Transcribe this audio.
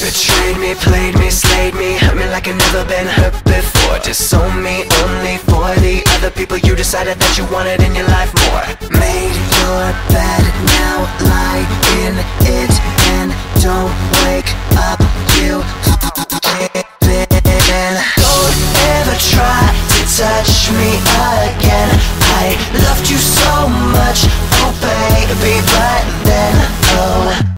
Betrayed me, played me, slayed me, hurt me like I've never been hurt before. Disowned me only for the other people you decided that you wanted in your life more. Made your bed, now lie in it and don't wake up, you don't ever try to touch me again. I loved you so much, oh baby, but